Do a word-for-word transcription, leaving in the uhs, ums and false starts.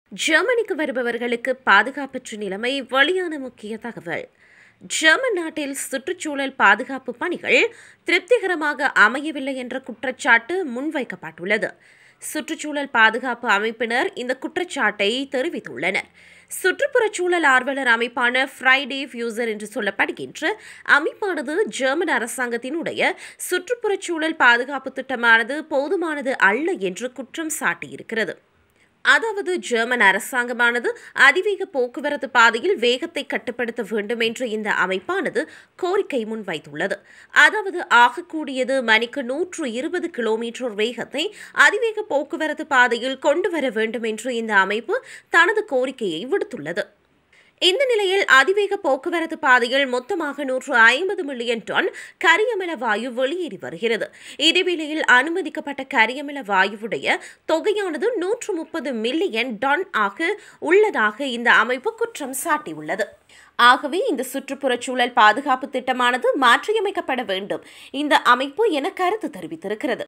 ஜெர்மனிக்கு வருபவர்களுக்கு பாதுகாப்பற்ற நிலைமை வெளியான முக்கிய தகவல். ஜெர்மன் நாட்டில் சுற்றுச்சூழல் பாதுகாப்பு பணிகள் திருப்திகரமாக அமையவில்லை என்ற குற்றச்சாட்டு முன்வைக்கப்பட்டுள்ளது. சுற்றுச்சூழல் பாதுகாப்பு அமைப்பினர் இந்த குற்றச்சாட்டை தெரிவித்துள்ளனர். சுற்றுப்புறச்சூழல் ஆர்வலர் அமைப்பான ஃப்ரைடே ஃபியூசர் என்று சொல்லப்படுகின்ற அமைப்பானது ஜெர்மன் அரசாங்கத்தினுடைய சுற்றுப்புறச்சூழல் பாதுகாப்பு திட்டமானது போதுமானது அல்ல என்று குற்றம் சாட்டியிருக்கிறது. அதாவது ஜெர்மன் அரசாங்கமானது அதிவேக போக்குவரத்து பாதையில் வேகத்தை கட்டுப்படுத்த வேண்டும் என்று இந்த அமைப்பானது கோரிக்கை முன்வைத்துள்ளது. அதாவது ஆகக்கூடியது மணிக்கு நூற்று இருபது கிலோமீட்டர் வேகத்தை அதிவேக போக்குவரத்து பாதையில் கொண்டு வர வேண்டும் என்று இந்த அமைப்பு தனது கோரிக்கையை விடுத்துள்ளது. இந்த நிலையில் அதிவேக போக்குவரத்து பாதையில் மொத்தமாக நூற்று ஐம்பது மில்லியன் டன் கரியமில வாயு வெளியேறி வருகிறது. இதேவேளையில் அனுமதிக்கப்பட்ட கரியமில வாயுவுடைய தொகையானது நூற்று முப்பது மில்லியன் டன் ஆக உள்ளதாக இந்த அமைப்பு குற்றம் சாட்டியுள்ளது. ஆகவே இந்த சுற்றுப்புறச்சூழல் பாதுகாப்பு திட்டமானது மாற்றியமைக்கப்பட வேண்டும் இந்த அமைப்பு என கருத்து தெரிவித்திருக்கிறது.